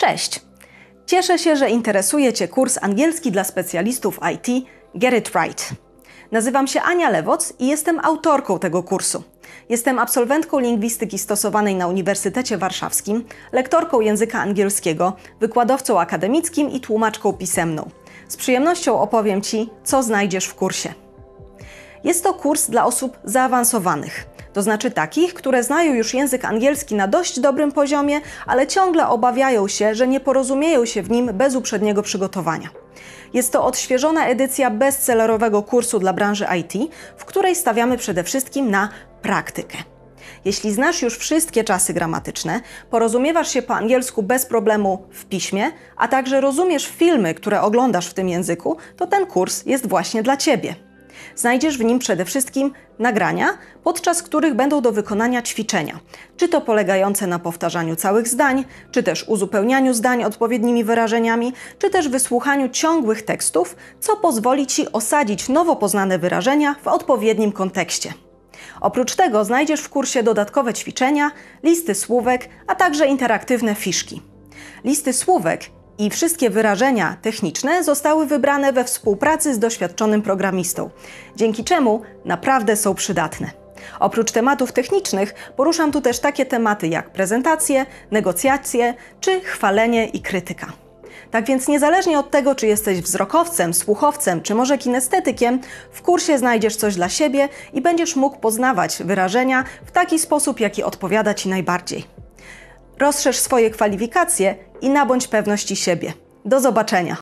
Cześć! Cieszę się, że interesuje Cię kurs angielski dla specjalistów IT Get It Right. Nazywam się Ania Lewoc i jestem autorką tego kursu. Jestem absolwentką lingwistyki stosowanej na Uniwersytecie Warszawskim, lektorką języka angielskiego, wykładowcą akademickim i tłumaczką pisemną. Z przyjemnością opowiem Ci, co znajdziesz w kursie. Jest to kurs dla osób zaawansowanych, to znaczy takich, które znają już język angielski na dość dobrym poziomie, ale ciągle obawiają się, że nie porozumieją się w nim bez uprzedniego przygotowania. Jest to odświeżona edycja bestsellerowego kursu dla branży IT, w której stawiamy przede wszystkim na praktykę. Jeśli znasz już wszystkie czasy gramatyczne, porozumiewasz się po angielsku bez problemu w piśmie, a także rozumiesz filmy, które oglądasz w tym języku, to ten kurs jest właśnie dla Ciebie. Znajdziesz w nim przede wszystkim nagrania, podczas których będą do wykonania ćwiczenia, czy to polegające na powtarzaniu całych zdań, czy też uzupełnianiu zdań odpowiednimi wyrażeniami, czy też wysłuchaniu ciągłych tekstów, co pozwoli Ci osadzić nowo poznane wyrażenia w odpowiednim kontekście. Oprócz tego znajdziesz w kursie dodatkowe ćwiczenia, listy słówek, a także interaktywne fiszki. Listy słówek i wszystkie wyrażenia techniczne zostały wybrane we współpracy z doświadczonym programistą, dzięki czemu naprawdę są przydatne. Oprócz tematów technicznych poruszam tu też takie tematy jak prezentacje, negocjacje czy chwalenie i krytyka. Tak więc niezależnie od tego, czy jesteś wzrokowcem, słuchowcem czy może kinestetykiem, w kursie znajdziesz coś dla siebie i będziesz mógł poznawać wyrażenia w taki sposób, jaki odpowiada Ci najbardziej. Rozszerz swoje kwalifikacje i nabądź pewności siebie. Do zobaczenia!